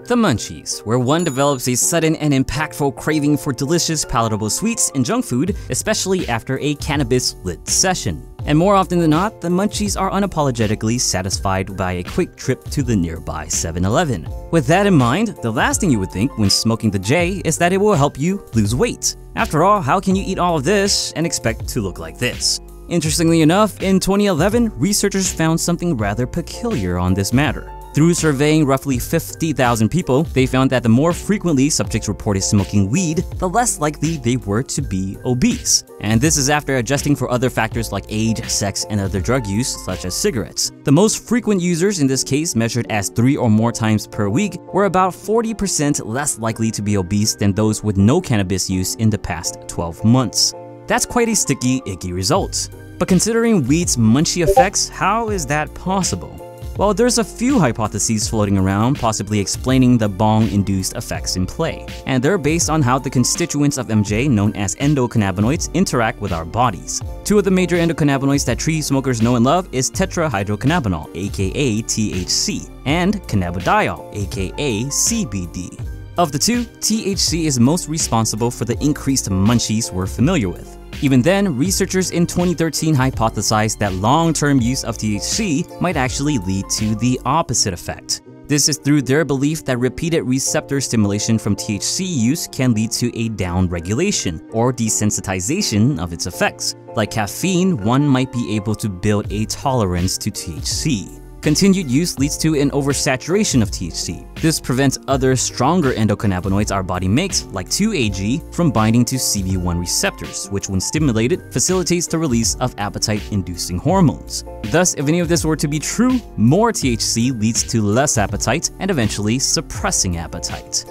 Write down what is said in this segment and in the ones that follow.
The munchies, where one develops a sudden and impactful craving for delicious, palatable sweets and junk food, especially after a cannabis-lit session. And more often than not, the munchies are unapologetically satisfied by a quick trip to the nearby 7-Eleven. With that in mind, the last thing you would think when smoking the J is that it will help you lose weight. After all, how can you eat all of this and expect to look like this? Interestingly enough, in 2011, researchers found something rather peculiar on this matter. Through surveying roughly 50,000 people, they found that the more frequently subjects reported smoking weed, the less likely they were to be obese. And this is after adjusting for other factors like age, sex, and other drug use, such as cigarettes. The most frequent users in this case, measured as 3 or more times per week, were about 40% less likely to be obese than those with no cannabis use in the past 12 months. That's quite a sticky, icky result. But considering weed's munchie effects, how is that possible? Well, there's a few hypotheses floating around possibly explaining the bong-induced effects in play, and they're based on how the constituents of MJ, known as endocannabinoids, interact with our bodies. Two of the major endocannabinoids that tree smokers know and love is tetrahydrocannabinol, aka THC, and cannabidiol, aka CBD. Of the two, THC is most responsible for the increased munchies we're familiar with. Even then, researchers in 2013 hypothesized that long-term use of THC might actually lead to the opposite effect. This is through their belief that repeated receptor stimulation from THC use can lead to a down-regulation or desensitization of its effects. Like caffeine, one might be able to build a tolerance to THC. Continued use leads to an oversaturation of THC. This prevents other stronger endocannabinoids our body makes, like 2-AG, from binding to CB1 receptors, which when stimulated, facilitates the release of appetite-inducing hormones. Thus, if any of this were to be true, more THC leads to less appetite and eventually suppressing appetite.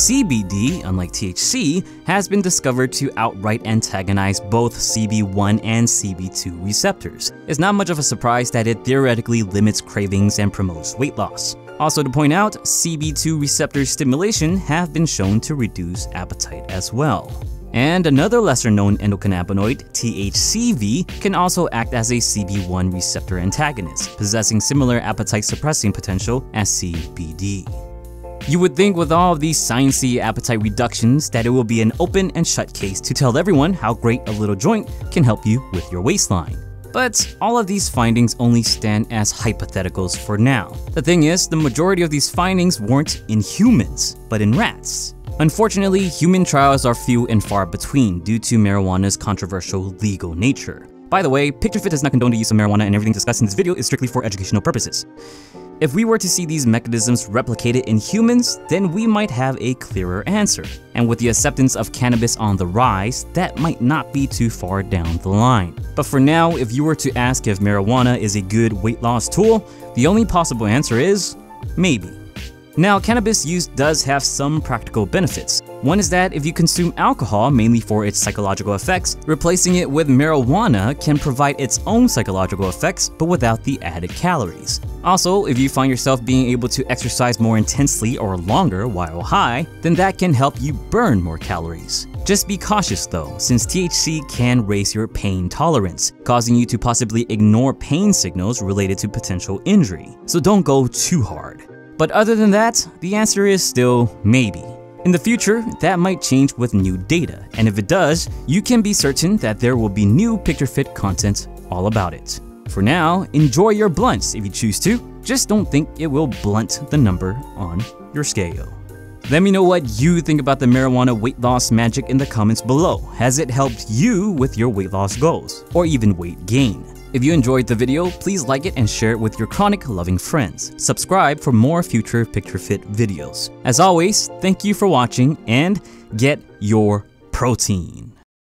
CBD, unlike THC, has been discovered to outright antagonize both CB1 and CB2 receptors. It's not much of a surprise that it theoretically limits cravings and promotes weight loss. Also to point out, CB2 receptor stimulation have been shown to reduce appetite as well. And another lesser-known endocannabinoid, THCV, can also act as a CB1 receptor antagonist, possessing similar appetite-suppressing potential as CBD. You would think with all of these sciencey appetite reductions that it will be an open and shut case to tell everyone how great a little joint can help you with your waistline. But all of these findings only stand as hypotheticals for now. The thing is, the majority of these findings weren't in humans, but in rats. Unfortunately, human trials are few and far between due to marijuana's controversial legal nature. By the way, PictureFit does not condone the use of marijuana, and everything discussed in this video is strictly for educational purposes. If we were to see these mechanisms replicated in humans, then we might have a clearer answer. And with the acceptance of cannabis on the rise, that might not be too far down the line. But for now, if you were to ask if marijuana is a good weight loss tool, the only possible answer is maybe. Now, cannabis use does have some practical benefits. One is that if you consume alcohol mainly for its psychological effects, replacing it with marijuana can provide its own psychological effects but without the added calories. Also, if you find yourself being able to exercise more intensely or longer while high, then that can help you burn more calories. Just be cautious though, since THC can raise your pain tolerance, causing you to possibly ignore pain signals related to potential injury. So don't go too hard. But other than that, the answer is still maybe. In the future, that might change with new data, and if it does, you can be certain that there will be new PictureFit content all about it. For now, enjoy your blunts if you choose to, just don't think it will blunt the number on your scale. Let me know what you think about the marijuana weight loss magic in the comments below. Has it helped you with your weight loss goals, or even weight gain? If you enjoyed the video, please like it and share it with your chronic-loving friends. Subscribe for more future PictureFit videos. As always, thank you for watching and get your protein.